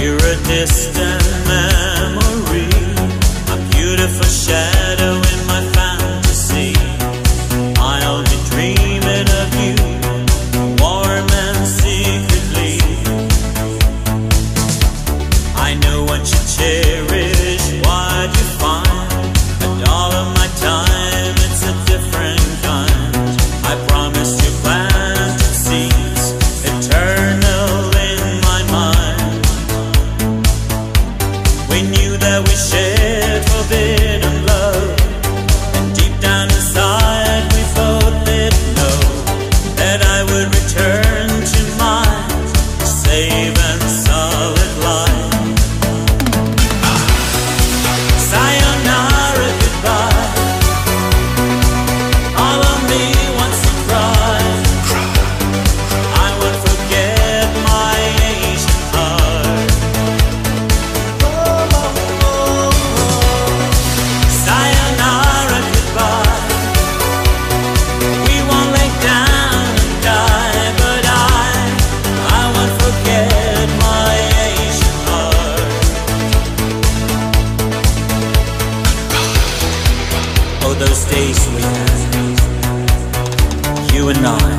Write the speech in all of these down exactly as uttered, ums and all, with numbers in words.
You're a distant memory, a beautiful shadow in my fantasy. I'll be dreaming of you, warm and secretly. I know what you cherish, what you find, and all of my time, it's a different kind. I promised you planted seeds, eternal in my mind. We knew that we shared forbidden love, and deep down inside we both did know that I would return to mine, safe and solid life. Sayonara, goodbye. All of me wants to cry. I won't forget my Asian heart. Sayonara, goodbye. We won't lay down and die, but I, I won't forget my Asian heart. Oh, those days we had, you and I.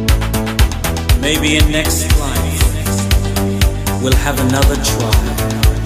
Maybe in next life we'll have another try.